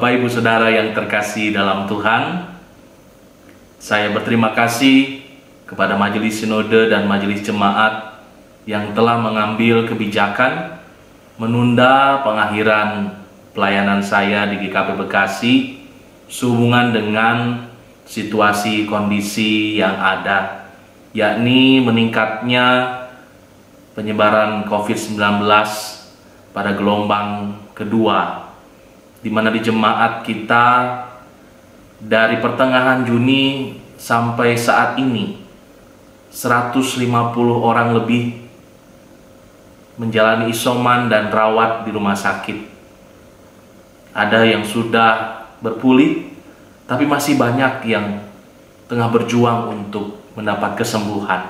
Bapak Ibu Saudara yang terkasih dalam Tuhan, saya berterima kasih kepada Majelis Sinode dan Majelis Jemaat yang telah mengambil kebijakan menunda pengakhiran pelayanan saya di GKP Bekasi sehubungan dengan situasi kondisi yang ada, yakni meningkatnya penyebaran COVID-19 pada gelombang kedua, di mana di jemaat kita dari pertengahan Juni sampai saat ini 150 orang lebih menjalani isoman dan rawat di rumah sakit. Ada yang sudah berpulih, tapi masih banyak yang tengah berjuang untuk mendapat kesembuhan.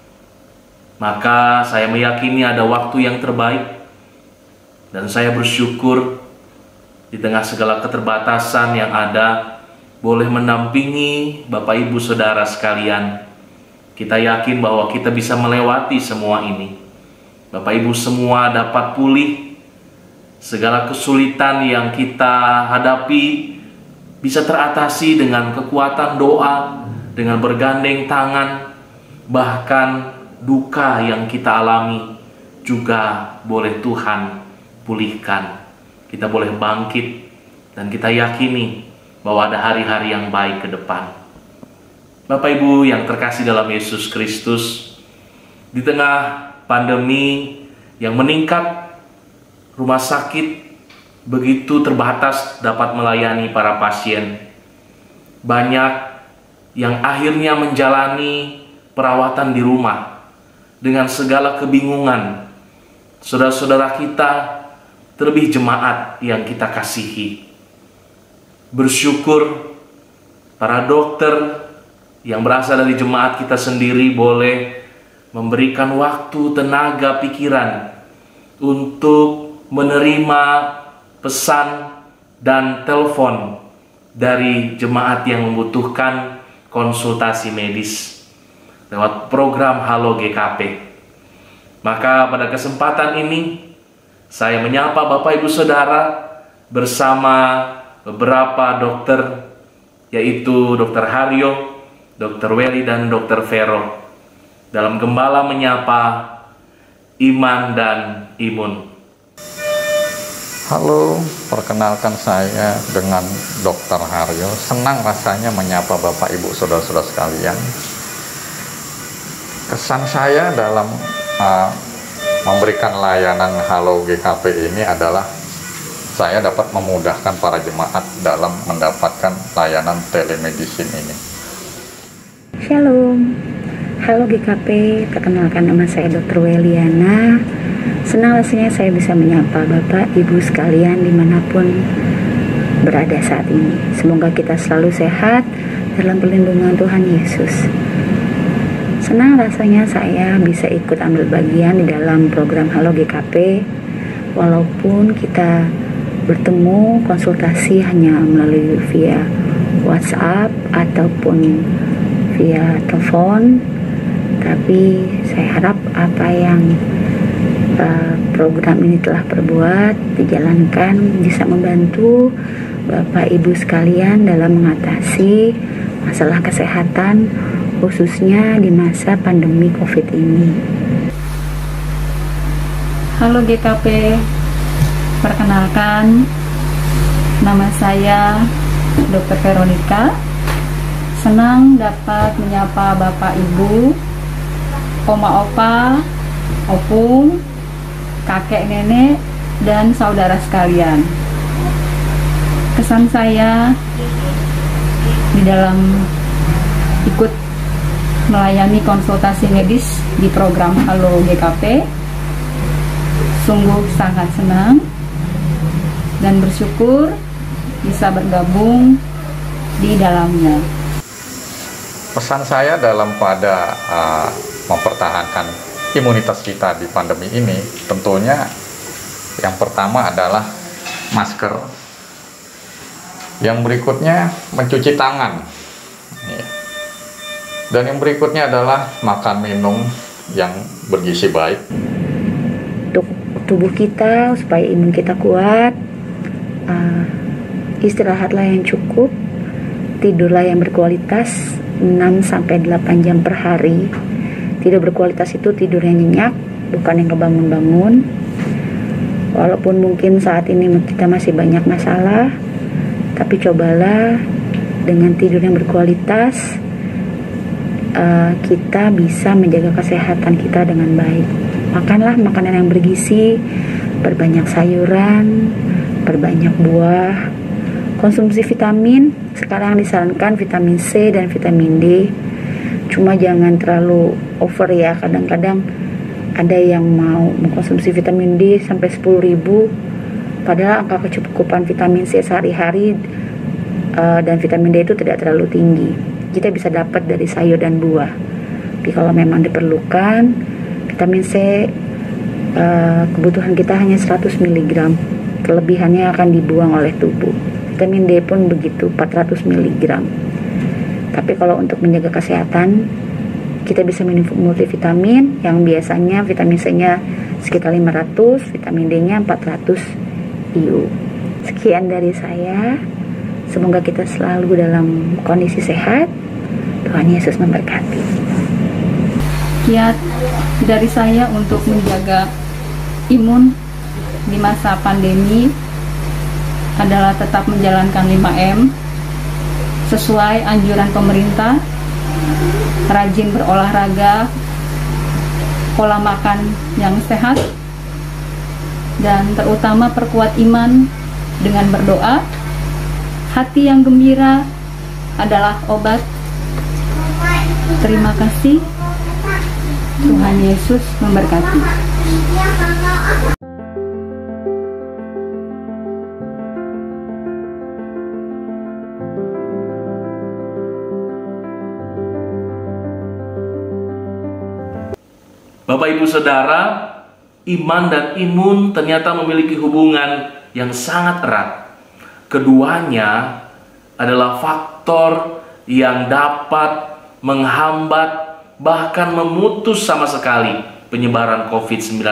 Maka saya meyakini ada waktu yang terbaik, dan saya bersyukur di tengah segala keterbatasan yang ada, boleh mendampingi Bapak Ibu Saudara sekalian. Kita yakin bahwa kita bisa melewati semua ini. Bapak Ibu semua dapat pulih, segala kesulitan yang kita hadapi bisa teratasi dengan kekuatan doa, dengan bergandeng tangan. Bahkan duka yang kita alami juga boleh Tuhan pulihkan. Kita boleh bangkit dan kita yakini bahwa ada hari-hari yang baik ke depan. Bapak Ibu yang terkasih dalam Yesus Kristus, di tengah pandemi yang meningkat, rumah sakit begitu terbatas dapat melayani para pasien. Banyak yang akhirnya menjalani perawatan di rumah dengan segala kebingungan. Saudara-saudara kita, terlebih jemaat yang kita kasihi, bersyukur para dokter yang berasal dari jemaat kita sendiri boleh memberikan waktu, tenaga, pikiran untuk menerima pesan dan telepon dari jemaat yang membutuhkan konsultasi medis lewat program Halo GKP. Maka pada kesempatan ini saya menyapa Bapak Ibu Saudara bersama beberapa dokter, yaitu Dr. Haryo, Dr. Welly, dan Dr. Vero, dalam Gembala Menyapa Iman dan Imun. Halo, perkenalkan saya dengan Dr. Haryo. Senang rasanya menyapa Bapak Ibu Saudara-saudara sekalian. Kesan saya dalam memberikan layanan Halo GKP ini adalah saya dapat memudahkan para jemaat dalam mendapatkan layanan telemedicine ini. Shalom, Halo GKP, perkenalkan nama saya Dr. Weliana. Senang rasanya saya bisa menyapa Bapak Ibu sekalian dimanapun berada saat ini. Semoga kita selalu sehat dalam perlindungan Tuhan Yesus. Senang rasanya saya bisa ikut ambil bagian di dalam program Halo GKP, walaupun kita bertemu konsultasi hanya melalui via WhatsApp ataupun via telepon, tapi saya harap apa yang program ini telah perbuat, dijalankan, bisa membantu Bapak Ibu sekalian dalam mengatasi masalah kesehatan, khususnya di masa pandemi COVID ini. Halo GKP, perkenalkan nama saya Dr. Veronica. Senang dapat menyapa Bapak Ibu, Oma Opa, Opung, kakek nenek, dan saudara sekalian. Kesan saya di dalam ikut melayani konsultasi medis di program Halo GKP, sungguh sangat senang dan bersyukur bisa bergabung di dalamnya. Pesan saya dalam pada mempertahankan imunitas kita di pandemi ini, tentunya yang pertama adalah masker, yang berikutnya mencuci tangan, dan yang berikutnya adalah makan minum yang bergizi baik. Untuk tubuh kita supaya imun kita kuat, istirahatlah yang cukup, tidurlah yang berkualitas 6-8 jam per hari. Tidur berkualitas itu tidur yang nyenyak, bukan yang kebangun-bangun. Walaupun mungkin saat ini kita masih banyak masalah, tapi cobalah dengan tidur yang berkualitas, kita bisa menjaga kesehatan kita dengan baik. Makanlah makanan yang bergizi, perbanyak sayuran, perbanyak buah. Konsumsi vitamin, sekarang disarankan vitamin C dan vitamin D. Cuma jangan terlalu over ya, kadang-kadang ada yang mau mengkonsumsi vitamin D sampai 10.000, padahal angka kecukupan vitamin C sehari-hari dan vitamin D itu tidak terlalu tinggi. Kita bisa dapat dari sayur dan buah. Tapi kalau memang diperlukan, vitamin C kebutuhan kita hanya 100 mg. Kelebihannya akan dibuang oleh tubuh. Vitamin D pun begitu, 400 mg. Tapi kalau untuk menjaga kesehatan, kita bisa minum multivitamin yang biasanya vitamin C-nya sekitar 500, vitamin D-nya 400 IU. Sekian dari saya. Semoga kita selalu dalam kondisi sehat. Tuhan Yesus memberkati. Kiat dari saya untuk menjaga imun di masa pandemi adalah tetap menjalankan 5M sesuai anjuran pemerintah, rajin berolahraga, pola makan yang sehat, dan terutama perkuat iman dengan berdoa. Hati yang gembira adalah obat. Terima kasih. Tuhan Yesus memberkati. Bapak Ibu Saudara, iman dan imun ternyata memiliki hubungan yang sangat erat. Keduanya adalah faktor yang dapat menghambat bahkan memutus sama sekali penyebaran COVID-19.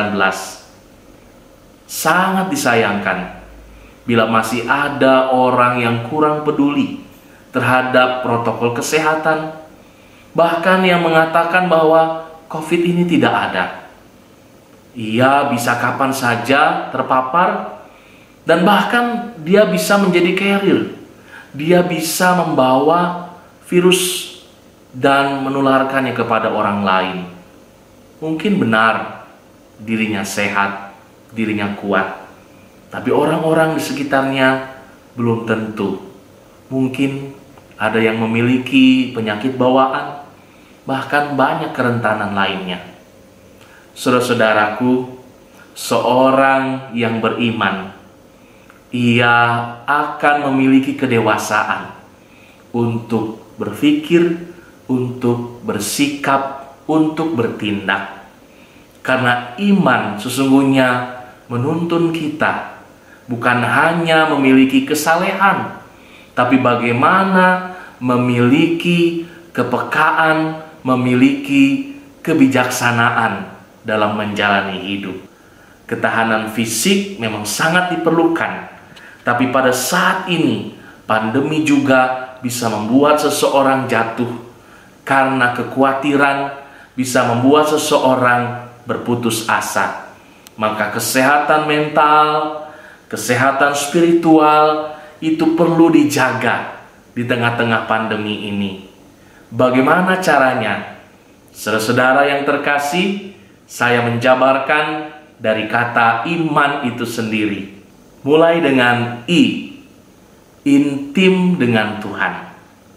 Sangat disayangkan bila masih ada orang yang kurang peduli terhadap protokol kesehatan, bahkan yang mengatakan bahwa COVID ini tidak ada. Ia bisa kapan saja terpapar, dan bahkan dia bisa menjadi carrier. Dia bisa membawa virus dan menularkannya kepada orang lain. Mungkin benar dirinya sehat, dirinya kuat, tapi orang-orang di sekitarnya belum tentu. Mungkin ada yang memiliki penyakit bawaan, bahkan banyak kerentanan lainnya. Saudara-saudaraku, seorang yang beriman, ia akan memiliki kedewasaan untuk berpikir, untuk bersikap, untuk bertindak. Karena iman sesungguhnya menuntun kita bukan hanya memiliki kesalehan, tapi bagaimana memiliki kepekaan, memiliki kebijaksanaan dalam menjalani hidup. Ketahanan fisik memang sangat diperlukan. Tapi pada saat ini, pandemi juga bisa membuat seseorang jatuh, karena kekhawatiran bisa membuat seseorang berputus asa. Maka kesehatan mental, kesehatan spiritual itu perlu dijaga di tengah-tengah pandemi ini. Bagaimana caranya? Saudara-saudara yang terkasih, saya menjabarkan dari kata iman itu sendiri. Mulai dengan I, intim dengan Tuhan.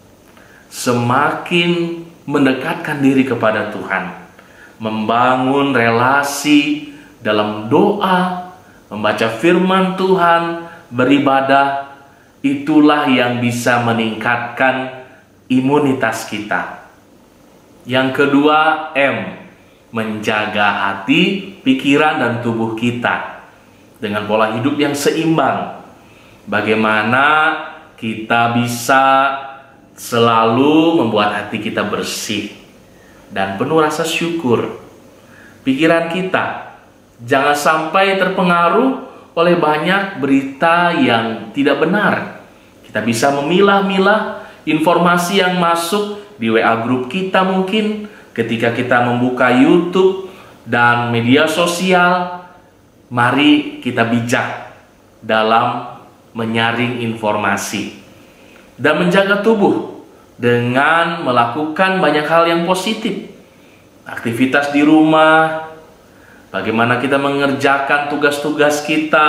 Semakin mendekatkan diri kepada Tuhan, membangun relasi dalam doa, membaca firman Tuhan, beribadah, itulah yang bisa meningkatkan imunitas kita. Yang kedua, M, menjaga hati, pikiran, dan tubuh kita dengan pola hidup yang seimbang. Bagaimana kita bisa selalu membuat hati kita bersih dan penuh rasa syukur. Pikiran kita jangan sampai terpengaruh oleh banyak berita yang tidak benar, Kita bisa memilah-milah informasi yang masuk di WA grup kita mungkin ketika kita membuka YouTube dan media sosial. Mari kita bijak dalam menyaring informasi dan menjaga tubuh dengan melakukan banyak hal yang positif. Aktivitas di rumah, bagaimana kita mengerjakan tugas-tugas kita,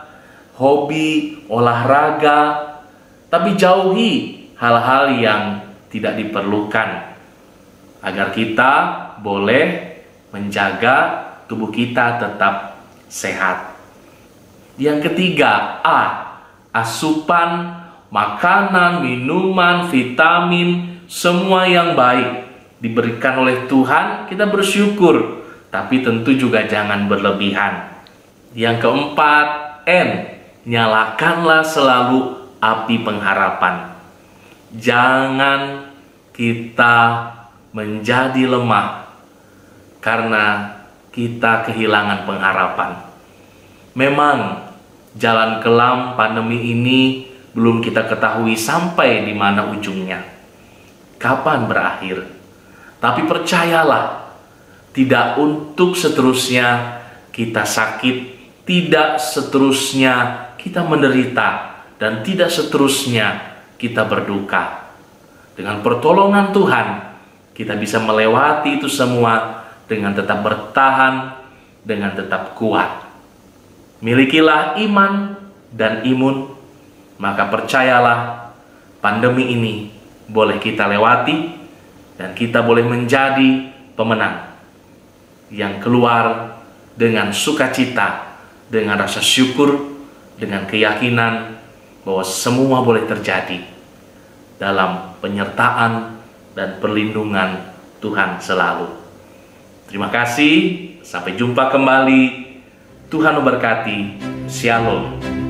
hobi, olahraga, tapi jauhi hal-hal yang tidak diperlukan agar kita boleh menjaga tubuh kita tetap sehat. Yang ketiga, asupan makanan, minuman, vitamin, semua yang baik diberikan oleh Tuhan, kita bersyukur, tapi tentu juga jangan berlebihan. Yang keempat, nyalakanlah selalu api pengharapan. Jangan kita menjadi lemah karena kita kehilangan pengharapan. Memang jalan kelam pandemi ini belum kita ketahui sampai di mana ujungnya, kapan berakhir. Tapi percayalah, tidak untuk seterusnya kita sakit, tidak seterusnya kita menderita, dan tidak seterusnya kita berduka. Dengan pertolongan Tuhan, kita bisa melewati itu semua dengan tetap bertahan, dengan tetap kuat. Milikilah iman dan imun, maka percayalah pandemi ini boleh kita lewati dan kita boleh menjadi pemenang yang keluar dengan sukacita, dengan rasa syukur, dengan keyakinan bahwa semua boleh terjadi dalam penyertaan dan perlindungan Tuhan selalu. Terima kasih, sampai jumpa kembali. Tuhan memberkati. Shalom.